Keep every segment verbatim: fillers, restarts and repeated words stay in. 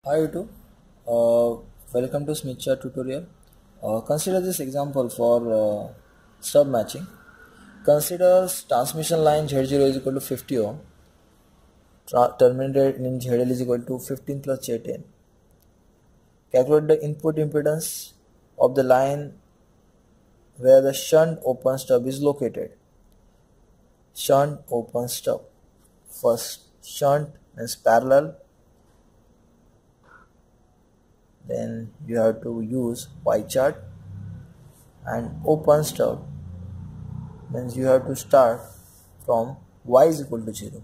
Hi YouTube, uh, welcome to Smith Chart tutorial. Uh, consider this example for uh, stub matching. Consider transmission line Z zero is equal to fifty ohm, tra- terminated in Z L is equal to fifteen plus J ten. Calculate the input impedance of the line where the shunt open stub is located. Shunt open stub. First, shunt means parallel. Then you have to use Y chart, and open stub means you have to start from y is equal to zero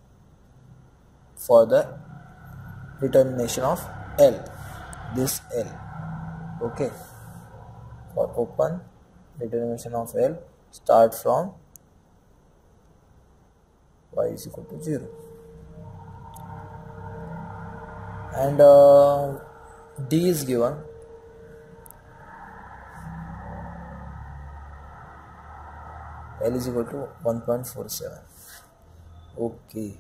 for the determination of L, this L. Okay, for open determination of L, start from y is equal to zero. And uh, D is given. L is equal to one point four seven. Okay,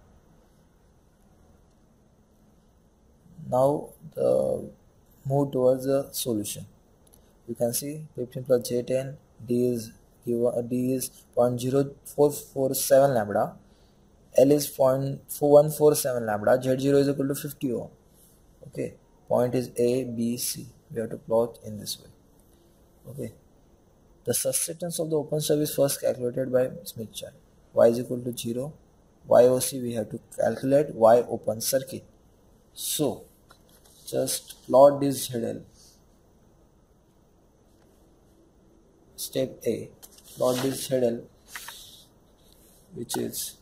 now the move towards the solution. You can see fifteen plus J ten, D is given, D is zero point zero four four seven lambda, L is zero point four one four seven lambda, Z zero is equal to fifty ohm. Okay, point is A, B, C. We have to plot in this way. Okay, the susceptance of the open stub is first calculated by Smith chart. Y is equal to zero. Y O C we have to calculate Y open circuit. So just plot this Z L. Step A, plot this Z L, which is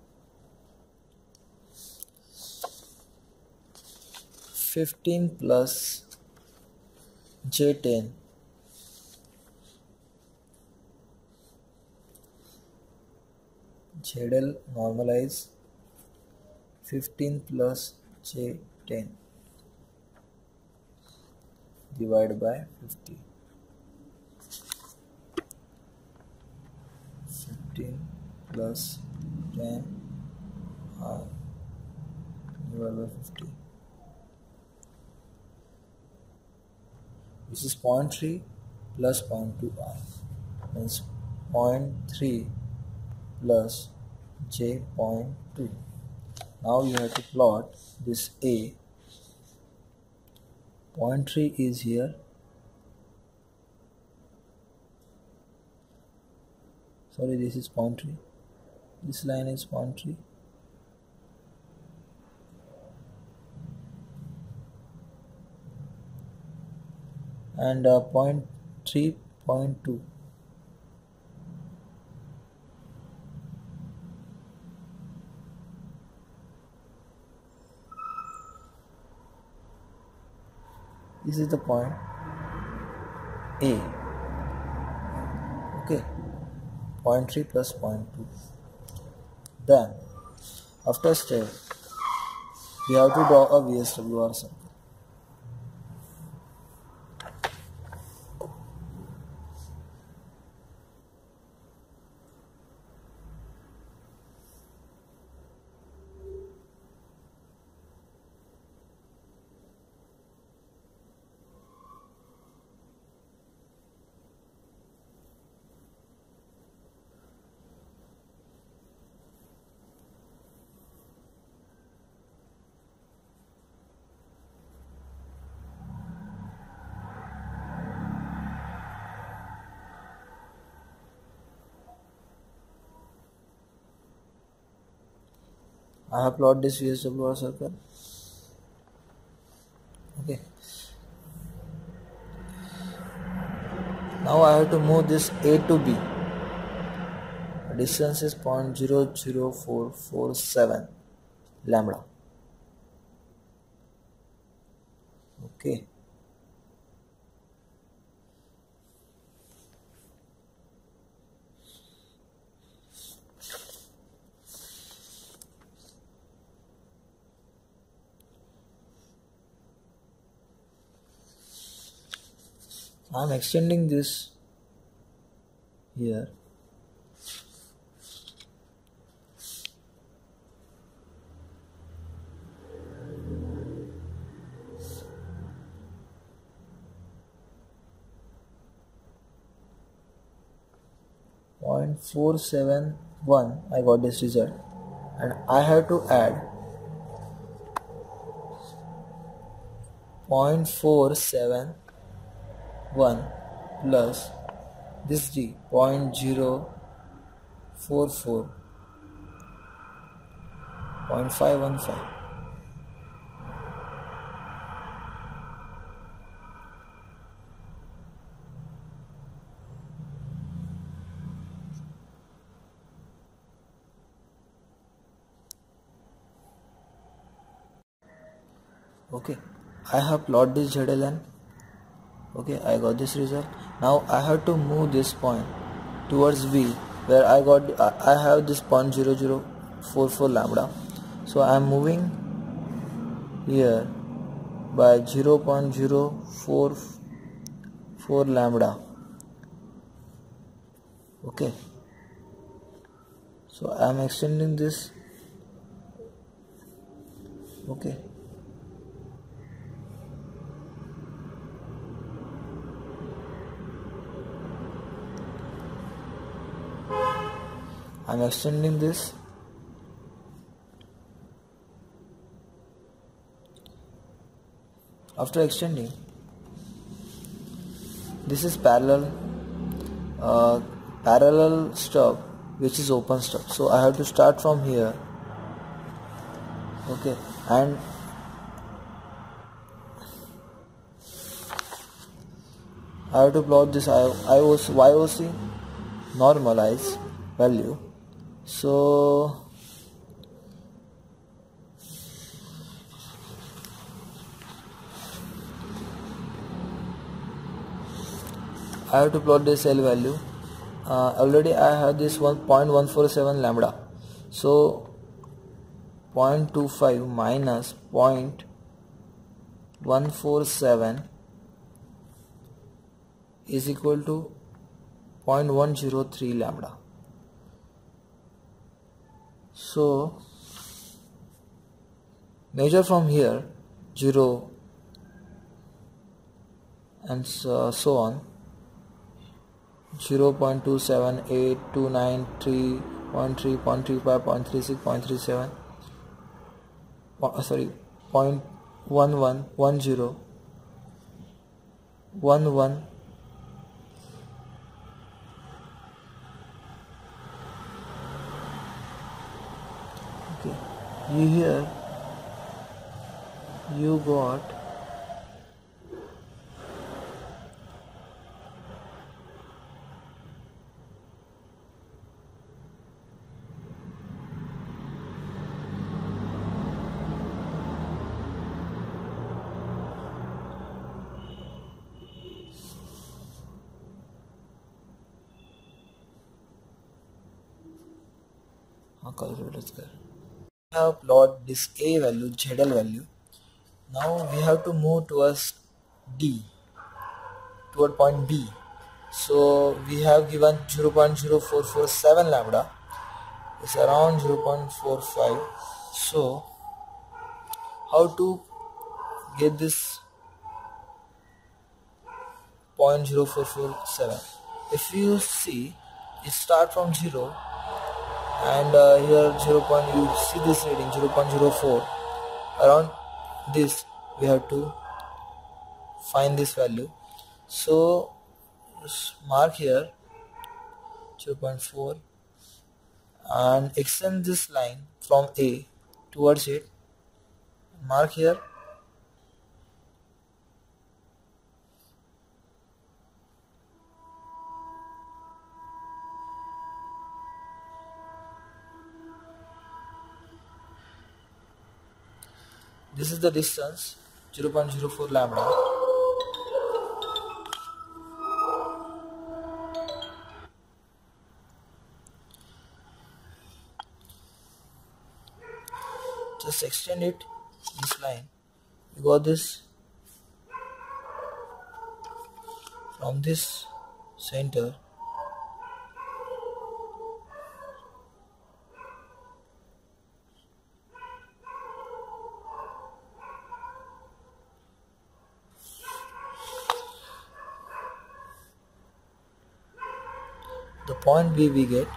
fifteen plus J ten Z L normalize fifteen plus J ten divided by fifty. fifteen plus ten R divided by fifty. This is zero point three plus zero point two R, means zero point three plus J zero point two. Now you have to plot this A. zero point three is here. Sorry, this is zero point three. This line is zero point three. And uh, zero point three, zero point two. This is the point A. Okay, zero point three plus zero point two. Then after step we have to draw a V S W R circle. I have plotted this V S W R circle. Okay. Now I have to move this A to B. The distance is zero point zero zero four four seven lambda. Okay. I am extending this here. point four seven one, I got this result, and I have to add zero point four seven one plus this d zero point zero four four, zero point five one five. Okay, I have plotted this Z L N. Okay, I got this result. Now I have to move this point towards V, where I got I have this zero point zero zero four four lambda. So I am moving here by zero point zero four four lambda. Okay, so I am extending this. Okay, I am extending this. After extending, this is parallel uh, parallel stub, which is open stub. So I have to start from here. Okay, and I have to plot this I O C, Y O C normalize value. So I have to plot this L value. Uh, already I have this one point one four seven lambda. So zero point two five minus zero point one four seven is equal to zero point one zero three lambda. So measure from here zero and so, so on. zero point two seven eight two nine three zero point three, zero point three five, zero point three six, zero point three seven, uh, sorry, zero point one one one zero one one. Okay, you here you got calculator. We have plot this A value, Z L value. Now we have to move towards D, toward point B. So we have given zero point zero four four seven lambda. It's around zero point four five. So how to get this zero point zero four four seven? If you see, it start from zero. And uh, here zero. You see this reading zero point zero four. Around this we have to find this value. So mark here zero point four and extend this line from A towards it. Mark here. This is the distance, zero point zero four lambda. Just extend it, this line. You got this from this center. the point B we get.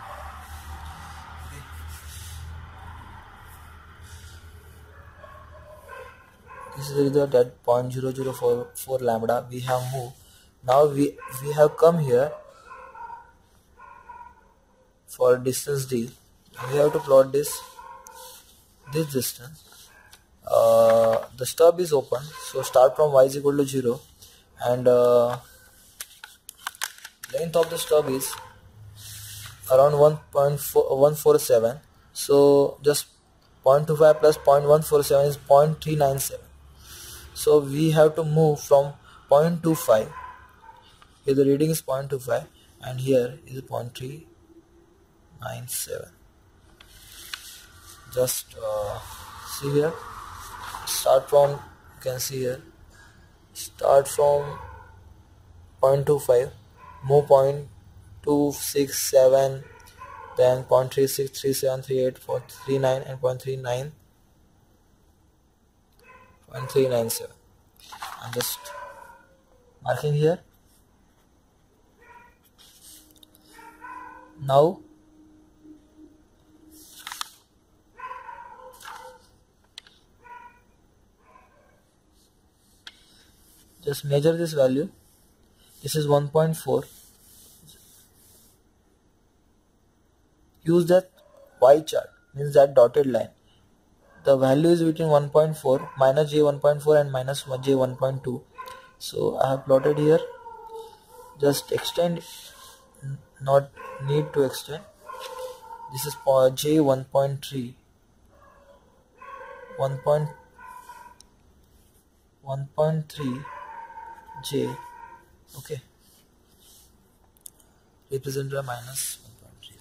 This is the result at zero point zero zero four four lambda we have moved. Now we we have come here for distance d. We have to plot this this distance. Uh, the stub is open, so start from y is equal to zero, and uh, length of the stub is around one point one four seven. So just zero point two five plus zero point one four seven is zero point three nine seven. So we have to move from zero point two five. Here the reading is zero point two five, and here is zero point three nine seven. Just uh, see here. Start from, you can see here. Start from zero point two five. Move zero point two six seven, then zero point three six three seven three eight four three nine and zero point three nine zero point three nine seven. I'm just marking here. Now just measure this value. This is one point four. Use that Y chart, means that dotted line. The value is between one point four, minus j one point four and minus j one point two. So I have plotted here. Just extend, not need to extend. This is j one point three, one point three j, okay, represented by minus one point three.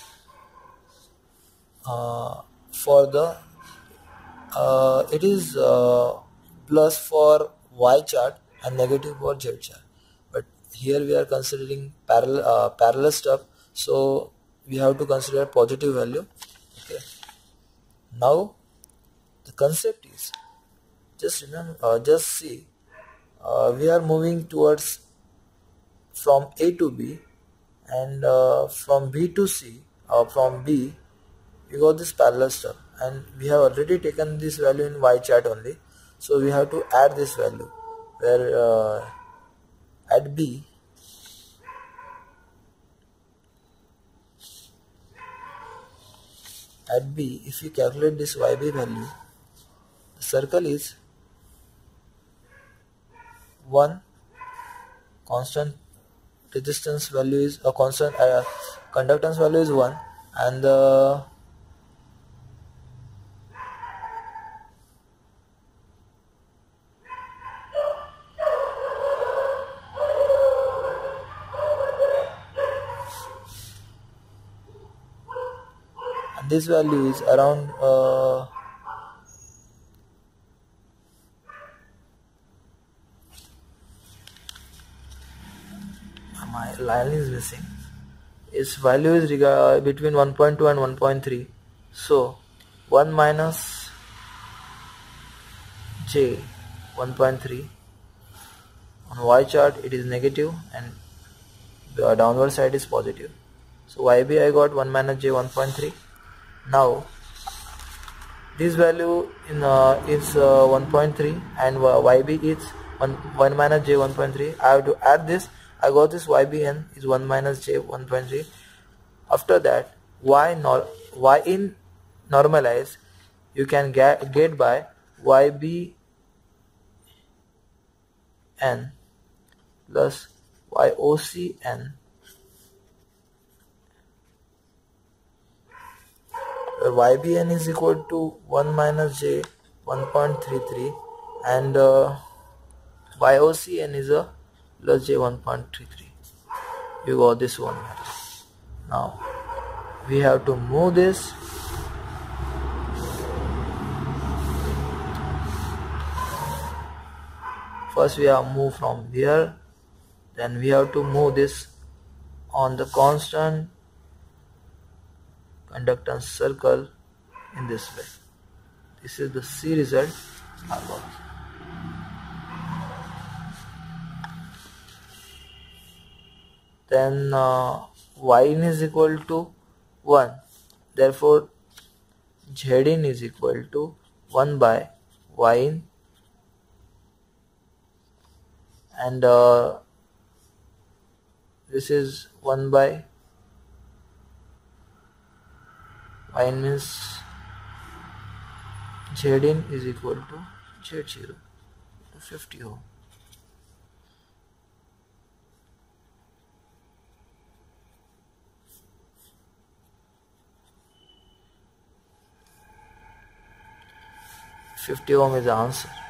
Uh, for the uh, it is uh, plus for Y chart and negative for Z chart, but here we are considering parallel uh, parallel stuff, so we have to consider positive value. Okay, now the concept is, just remember, uh, just see, uh, we are moving towards from A to B, and uh, from B to C, or from B we got this parallel stuff, and we have already taken this value in Y chart only, so we have to add this value, where uh, at B at B if you calculate this Y B value, the circle is one, constant resistance value is a constant, uh, conductance value is one, and the and this value is around uh, my line is missing. Its value is between one point two and one point three. So one minus j one point three. On Y chart it is negative and the downward side is positive. So Y B I got one minus j one point three. Now this value in uh, is uh, one point three and Y B is one, one minus j one point three. I have to add this. I got this Y B N is one minus j one point three. After that, Y, nor, Y in normalize, you can get, get by Y B N plus Y O C N, where Y B N is equal to one minus j one point three three, and uh, Y O C N is a plus j one point three three. You got this one value. Now we have to move this first. We have moved from here, then we have to move this on the constant conductance circle in this way. This is the C result I got. Then uh, Yin is equal to one, therefore Zin is equal to one by Yin, and uh, this is one by Yin means Zin is equal to Z zero, fifty ohm. fifty ohm is the answer.